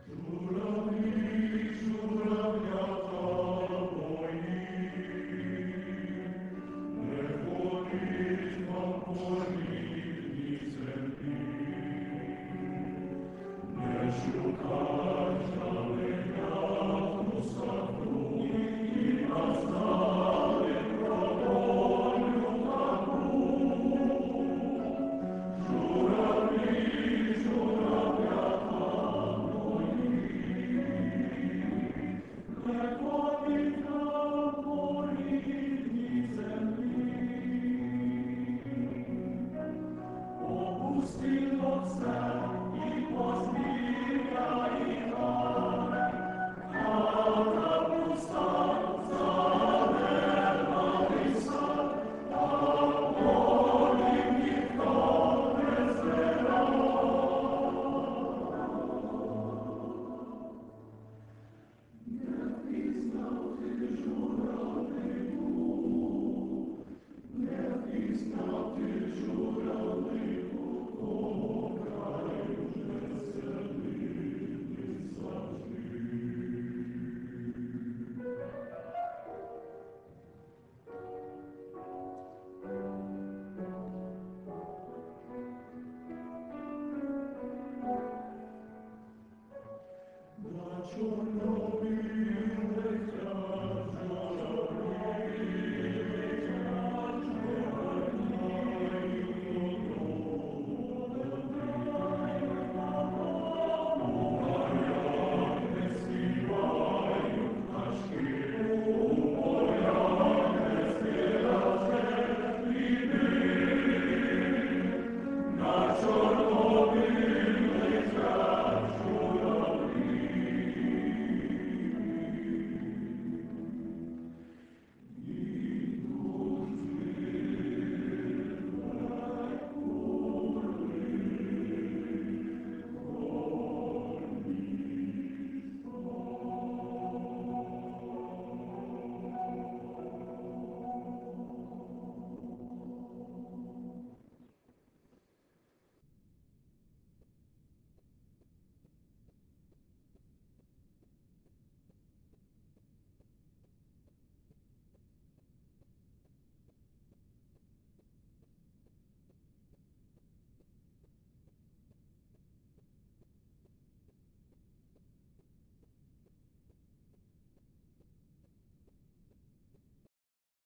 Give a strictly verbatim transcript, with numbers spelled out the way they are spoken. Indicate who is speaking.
Speaker 1: Журавлі, журавлята мої, не ходить вам по рідній землі, не шукай жаленятку саду і назнали про долю таку. Журавлі, журавлята мої, не ходить нам по рідній землі, опустило все і позміряє хата, хата пуста, занедбаний сад, а полі ніхто не збирав. Не впізнав ти журавлику, не впізнав ти журавлику, кого край вже селили завжди. На чорному